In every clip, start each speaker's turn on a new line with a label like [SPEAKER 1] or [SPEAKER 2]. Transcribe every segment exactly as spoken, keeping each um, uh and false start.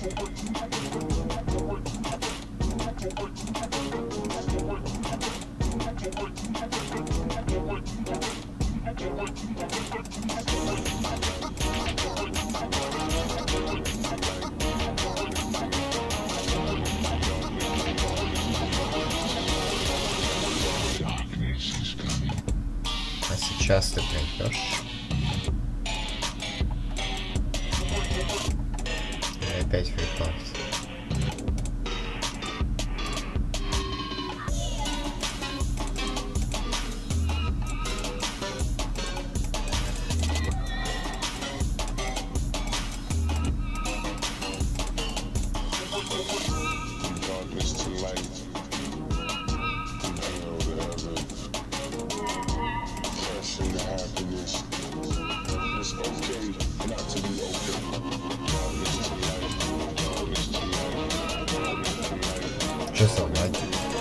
[SPEAKER 1] А сейчас ты придешь. И опять фрипарт. Что со мной?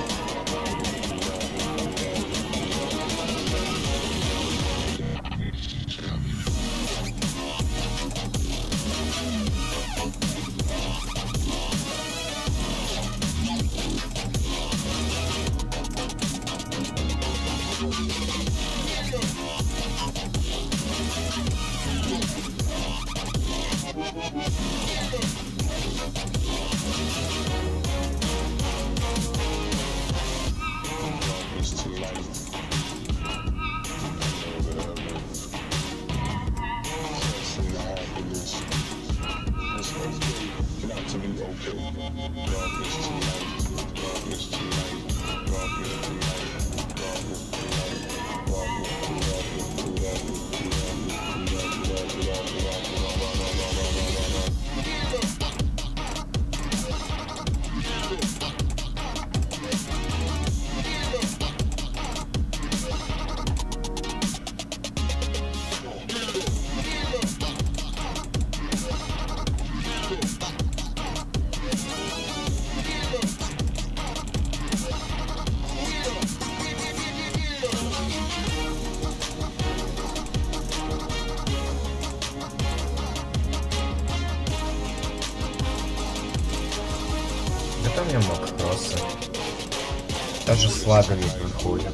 [SPEAKER 1] Это мне мог кроссы. Даже с лагами выходит.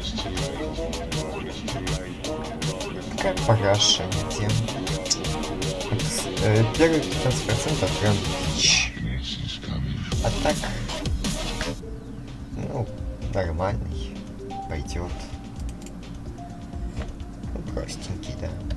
[SPEAKER 1] Такая параша, где э, первые пятнадцать процентов прям дичь. А так, ну, нормальный, пойдет. Ну, простенький, да.